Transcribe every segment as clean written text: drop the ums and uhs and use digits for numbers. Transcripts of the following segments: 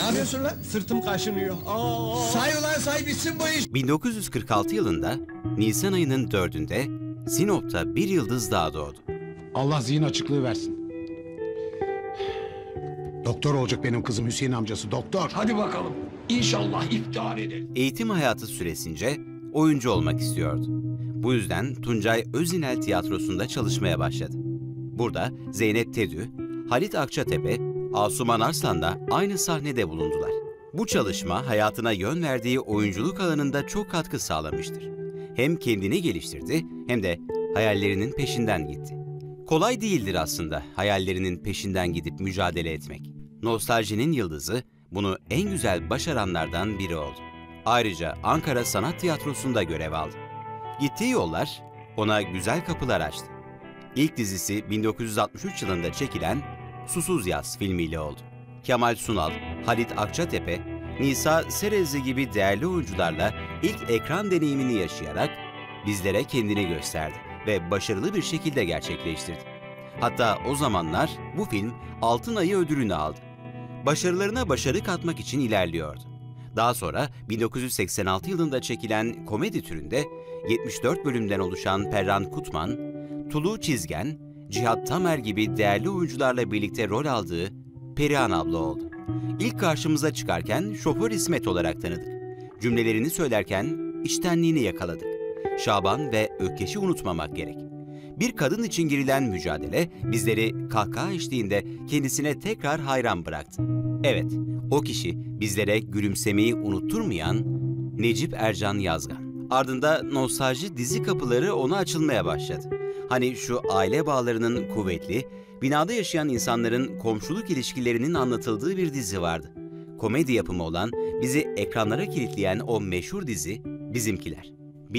yapıyorsun lan? Sırtım kaşınıyor. Say ulan say bitsin bu iş. 1946 yılında Nisan ayının 4'ünde Sinop'ta bir yıldız daha doğdu. Allah zihin açıklığı versin. Doktor olacak benim kızım Hüseyin amcası, doktor. Hadi bakalım. İnşallah iftihar edelim. Eğitim hayatı süresince oyuncu olmak istiyordu. Bu yüzden Tuncay Özinel Tiyatrosu'nda çalışmaya başladı. Burada Zeynep Tedü, Halit Akçatepe, Asuman Arslan da aynı sahnede bulundular. Bu çalışma hayatına yön verdiği oyunculuk alanında çok katkı sağlamıştır. Hem kendini geliştirdi hem de hayallerinin peşinden gitti. Kolay değildir aslında hayallerinin peşinden gidip mücadele etmek. Nostaljinin yıldızı bunu en güzel başaranlardan biri oldu. Ayrıca Ankara Sanat Tiyatrosu'nda görev aldı. Gittiği yollar ona güzel kapılar açtı. İlk dizisi 1963 yılında çekilen Susuz Yaz filmiyle oldu. Kemal Sunal, Halit Akçatepe, Nisa Serezli gibi değerli oyuncularla ilk ekran deneyimini yaşayarak bizlere kendini gösterdi ve başarılı bir şekilde gerçekleştirdi. Hatta o zamanlar bu film Altın Ayı ödülünü aldı. Başarılarına başarı katmak için ilerliyordu. Daha sonra 1986 yılında çekilen komedi türünde 74 bölümden oluşan Perran Kutman, Tulu Çizgen, Cihat Tamer gibi değerli oyuncularla birlikte rol aldığı Perihan abla oldu. İlk karşımıza çıkarken şoför İsmet olarak tanıdık. Cümlelerini söylerken içtenliğini yakaladık. Şaban ve Ökkeş'i unutmamak gerek. Bir kadın için girilen mücadele bizleri kahkaha eşliğinde kendisine tekrar hayran bıraktı. Evet, o kişi bizlere gülümsemeyi unutturmayan Necip Ercan Yazgan. Ardında nostalji dizi kapıları ona açılmaya başladı. Hani şu aile bağlarının kuvvetli, binada yaşayan insanların komşuluk ilişkilerinin anlatıldığı bir dizi vardı. Komedi yapımı olan, bizi ekranlara kilitleyen o meşhur dizi Bizimkiler.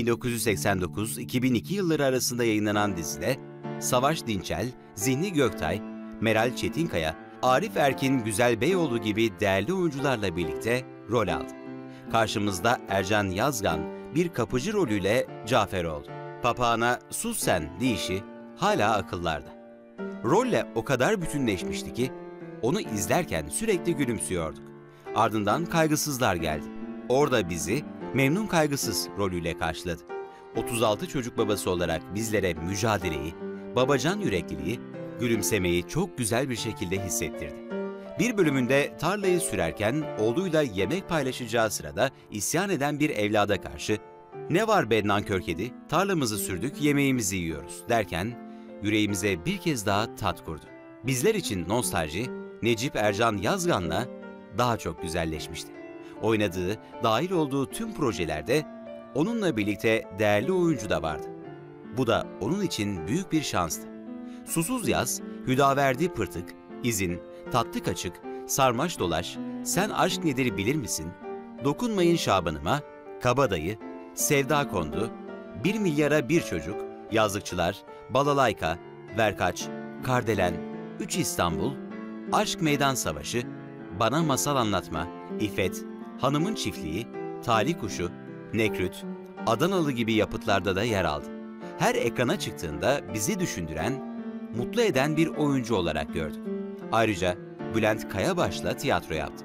1989-2002 yılları arasında yayınlanan dizide Savaş Dinçel, Zihni Göktay, Meral Çetinkaya, Arif Erkin Güzel Beyoğlu gibi değerli oyuncularla birlikte rol aldı. Karşımızda Ercan Yazgan bir kapıcı rolüyle Cafer oldu. Papağana "sus sen" deyişi hala akıllarda. Rolle o kadar bütünleşmişti ki onu izlerken sürekli gülümsüyorduk. Ardından Kaygısızlar geldi. Orada bizi Memnun Kaygısız rolüyle karşıladı. 36 çocuk babası olarak bizlere mücadeleyi, babacan yürekliliği, gülümsemeyi çok güzel bir şekilde hissettirdi. Bir bölümünde tarlayı sürerken oğluyla yemek paylaşacağı sırada isyan eden bir evlada karşı "Ne var be nankör kedi, tarlamızı sürdük, yemeğimizi yiyoruz" derken yüreğimize bir kez daha tat kurdu. Bizler için nostalji, Necip Ercan Yazgan'la daha çok güzelleşmişti. Oynadığı, dahil olduğu tüm projelerde onunla birlikte değerli oyuncu da vardı. Bu da onun için büyük bir şanstı. Susuz Yaz, Hüdaverdi Pırtık, İzin, Tatlı Kaçık, Sarmaş Dolaş, Sen Aşk Nedir Bilir Misin, Dokunmayın Şabanıma, Kabadayı, Sevda Kondu, 1 Milyara Bir Çocuk, Yazlıkçılar, Balalayka, Verkaç, Kardelen, 3 İstanbul, Aşk Meydan Savaşı, Bana Masal Anlatma, İffet, Hanımın Çiftliği, Talih Kuşu, Nekrüt, Adanalı gibi yapıtlarda da yer aldı. Her ekrana çıktığında bizi düşündüren, mutlu eden bir oyuncu olarak gördük. Ayrıca Bülent Kayabaş'la tiyatro yaptı.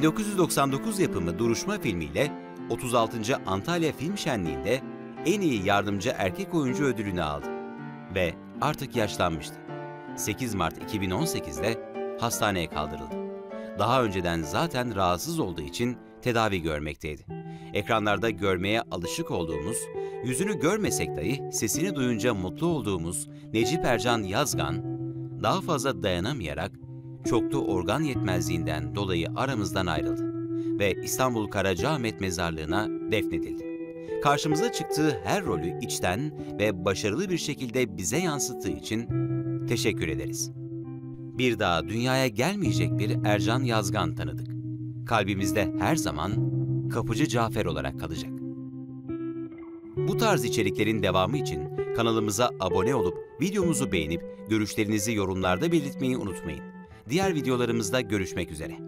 1999 yapımı Duruşma filmiyle 36. Antalya Film Şenliği'nde en iyi yardımcı erkek oyuncu ödülünü aldı. Ve artık yaşlanmıştı. 8 Mart 2018'de hastaneye kaldırıldı. Daha önceden zaten rahatsız olduğu için tedavi görmekteydi. Ekranlarda görmeye alışık olduğumuz, yüzünü görmesek dahi sesini duyunca mutlu olduğumuz Necip Ercan Yazgan, daha fazla dayanamayarak çoklu organ yetmezliğinden dolayı aramızdan ayrıldı ve İstanbul Karacaahmet Mezarlığı'na defnedildi. Karşımıza çıktığı her rolü içten ve başarılı bir şekilde bize yansıttığı için teşekkür ederiz. Bir daha dünyaya gelmeyecek bir Ercan Yazgan tanıdık. Kalbimizde her zaman Kapıcı Cafer olarak kalacak. Bu tarz içeriklerin devamı için kanalımıza abone olup videomuzu beğenip görüşlerinizi yorumlarda belirtmeyi unutmayın. Diğer videolarımızda görüşmek üzere.